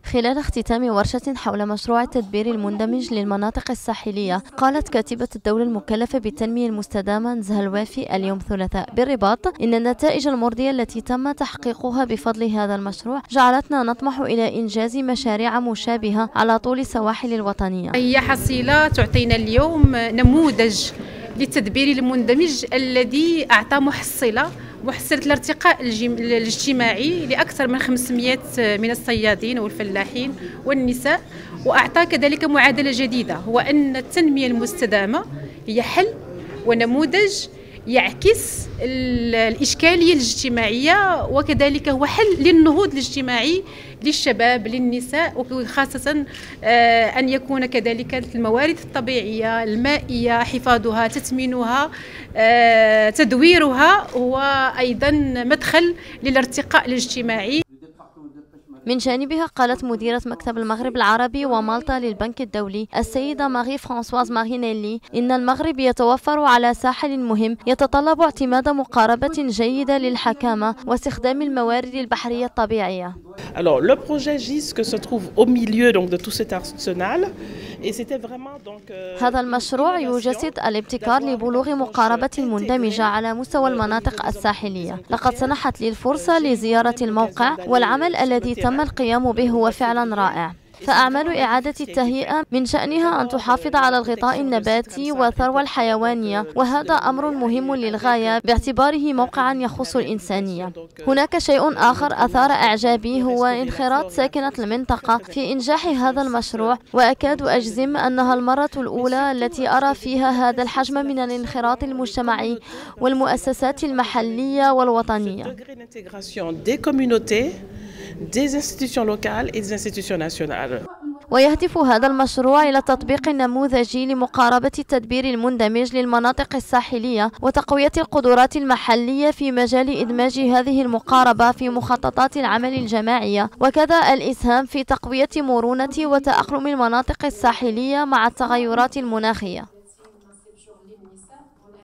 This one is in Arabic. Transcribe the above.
خلال اختتام ورشة حول مشروع التدبير المندمج للمناطق الساحلية، قالت كاتبة الدولة المكلفة بالتنمية المستدامة نزهة الوافي اليوم الثلاثاء بالرباط إن النتائج المرضية التي تم تحقيقها بفضل هذا المشروع جعلتنا نطمح إلى إنجاز مشاريع مشابهة على طول السواحل الوطنية. هي حصيلة تعطينا اليوم نموذج للتدبير المندمج الذي أعطى محصلة الارتقاء الاجتماعي لأكثر من 500 من الصيادين والفلاحين والنساء، وأعطى كذلك معادلة جديدة، هو أن التنمية المستدامة هي حل ونموذج يعكس الإشكالية الاجتماعية، وكذلك هو حل للنهوض الاجتماعي للشباب للنساء، وخاصة أن يكون كذلك الموارد الطبيعية المائية حفاظها تثمينها تدويرها هو أيضا مدخل للارتقاء الاجتماعي. من جانبها قالت مديرة مكتب المغرب العربي ومالطا للبنك الدولي السيدة ماري فرانسواز مارينيلي إن المغرب يتوفر على ساحل مهم يتطلب اعتماد مقاربة جيدة للحكامة واستخدام الموارد البحرية الطبيعية. Alors le projet GISC se trouve au milieu donc de tout cet arsenal et c'était vraiment donc هذا المشروع يجسد الابتكار لبلوغ مقاربة مندمجة على مستوى المناطق الساحلية. لقد سنحت لي الفرصة لزيارة الموقع، والعمل الذي تم القيام به هو فعلا رائع. فأعمال إعادة التهيئة من شأنها أن تحافظ على الغطاء النباتي والثروة الحيوانية، وهذا أمر مهم للغاية باعتباره موقعا يخص الإنسانية. هناك شيء آخر أثار إعجابي هو انخراط ساكنة المنطقة في إنجاح هذا المشروع، وأكاد أجزم أنها المرة الأولى التي أرى فيها هذا الحجم من الانخراط المجتمعي والمؤسسات المحلية والوطنية. des institutions locales et des institutions nationales. ويهدف هذا المشروع إلى التطبيق النموذجي لمقاربة التدبير المندمج للمناطق الساحلية وتقوية القدرات المحلية في مجال إدماج هذه المقاربة في مخططات العمل الجماعية، وكذا الإسهام في تقوية مرونة وتأقلم المناطق الساحلية مع التغيرات المناخية.